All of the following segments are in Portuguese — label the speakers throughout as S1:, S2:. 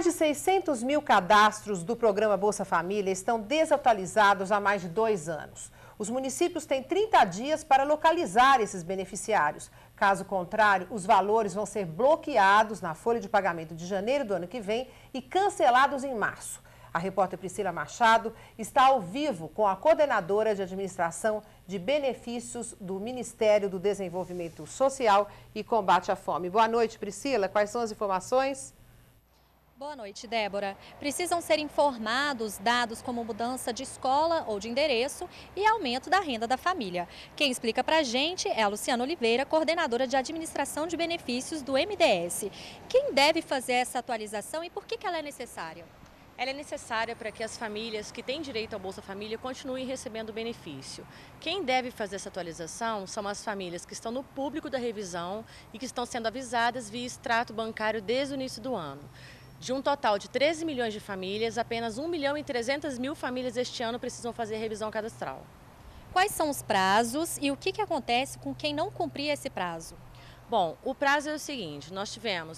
S1: Mais de 600 mil cadastros do programa Bolsa Família estão desatualizados há mais de 2 anos. Os municípios têm 30 dias para localizar esses beneficiários. Caso contrário, os valores vão ser bloqueados na folha de pagamento de janeiro do ano que vem e cancelados em março. A repórter Priscila Machado está ao vivo com a coordenadora de administração de benefícios do Ministério do Desenvolvimento Social e Combate à Fome. Boa noite, Priscila. Quais são as informações?
S2: Boa noite, Débora. Precisam ser informados dados como mudança de escola ou de endereço e aumento da renda da família. Quem explica pra gente é a Luciana Oliveira, coordenadora de administração de benefícios do MDS. Quem deve fazer essa atualização e por que ela é necessária?
S3: Ela é necessária para que as famílias que têm direito ao Bolsa Família continuem recebendo o benefício. Quem deve fazer essa atualização são as famílias que estão no público da revisão e que estão sendo avisadas via extrato bancário desde o início do ano. De um total de 13 milhões de famílias, apenas 1.300.000 famílias este ano precisam fazer revisão cadastral.
S2: Quais são os prazos e o que acontece com quem não cumprir esse prazo?
S3: Bom, o prazo é o seguinte, nós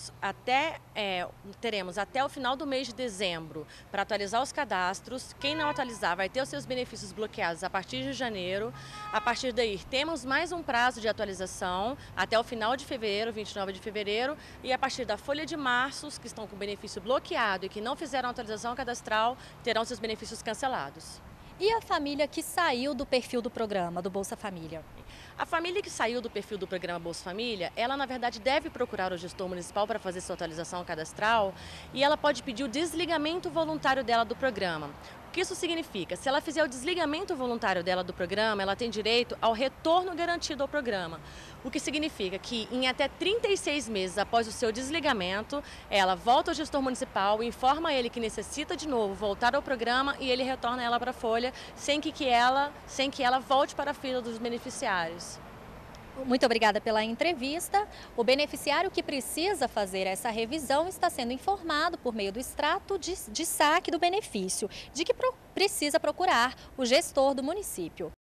S3: teremos até o final do mês de dezembro para atualizar os cadastros. Quem não atualizar vai ter os seus benefícios bloqueados a partir de janeiro. A partir daí, temos mais um prazo de atualização até o final de fevereiro, 29 de fevereiro. E a partir da folha de março, os que estão com o benefício bloqueado e que não fizeram atualização cadastral, terão seus benefícios cancelados.
S2: E a família que saiu do perfil do programa, do Bolsa Família?
S3: A família que saiu do perfil do programa Bolsa Família, ela na verdade deve procurar o gestor municipal para fazer sua atualização cadastral e ela pode pedir o desligamento voluntário dela do programa. O que isso significa? Se ela fizer o desligamento voluntário dela do programa, ela tem direito ao retorno garantido ao programa. O que significa que em até 36 meses após o seu desligamento, ela volta ao gestor municipal, informa a ele que necessita de novo voltar ao programa e ele retorna ela para a folha sem que ela volte para a fila dos beneficiários.
S2: Muito obrigada pela entrevista. O beneficiário que precisa fazer essa revisão está sendo informado por meio do extrato de saque do benefício, de que precisa procurar o gestor do município.